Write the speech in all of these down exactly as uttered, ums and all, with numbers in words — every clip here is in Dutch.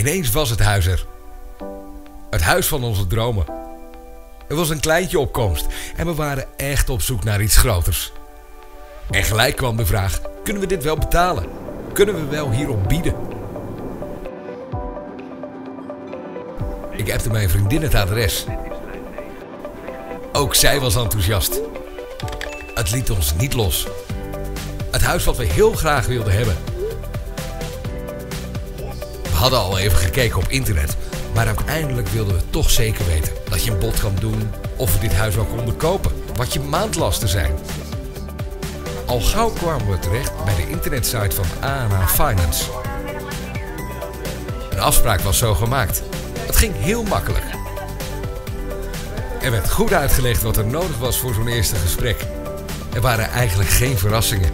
Ineens was het huis er. Het huis van onze dromen. Er was een kleintje opkomst en we waren echt op zoek naar iets groters. En gelijk kwam de vraag, kunnen we dit wel betalen? Kunnen we wel hierop bieden? Ik appte mijn vriendin het adres. Ook zij was enthousiast. Het liet ons niet los. Het huis wat we heel graag wilden hebben. We hadden al even gekeken op internet, maar uiteindelijk wilden we toch zeker weten dat je een bod kan doen of we dit huis wel konden kopen, wat je maandlasten zijn. Al gauw kwamen we terecht bij de internetsite van A N A Finance. Een afspraak was zo gemaakt. Het ging heel makkelijk. Er werd goed uitgelegd wat er nodig was voor zo'n eerste gesprek. Er waren eigenlijk geen verrassingen.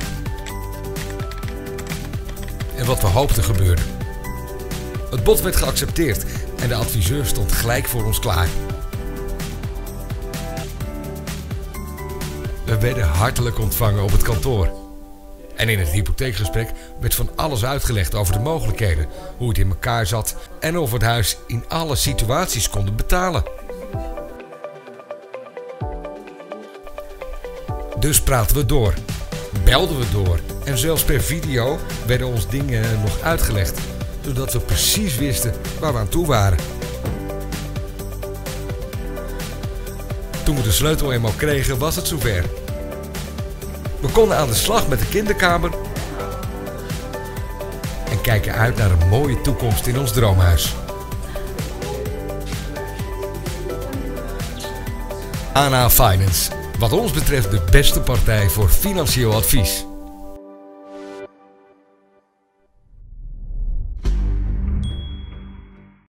En wat we hoopten gebeurde. Het bod werd geaccepteerd en de adviseur stond gelijk voor ons klaar. We werden hartelijk ontvangen op het kantoor. En in het hypotheekgesprek werd van alles uitgelegd over de mogelijkheden, hoe het in elkaar zat en of we het huis in alle situaties konden betalen. Dus praten we door, belden we door en zelfs per video werden ons dingen nog uitgelegd, zodat we precies wisten waar we aan toe waren. Toen we de sleutel eenmaal kregen, was het zover. We konden aan de slag met de kinderkamer en kijken uit naar een mooie toekomst in ons droomhuis. A N A Finance, wat ons betreft de beste partij voor financieel advies.